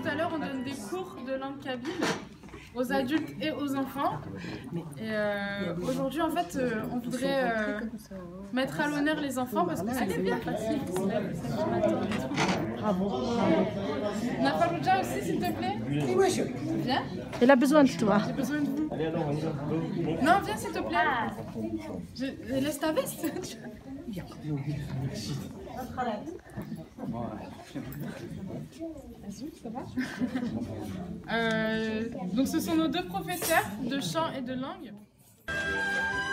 tout à l'heure, on donne des cours de langue kabyle aux adultes et aux enfants. Et aujourd'hui, en fait, on voudrait mettre à l'honneur les enfants parce que c'est bien facile. Bravo. Nafarouja aussi, s'il te plaît. Viens. Elle a besoin de toi. J'ai besoin de vous. Non, viens, s'il te plaît. Laisse ta veste. Ça va? Donc ce sont nos deux professeurs de chant et de langue.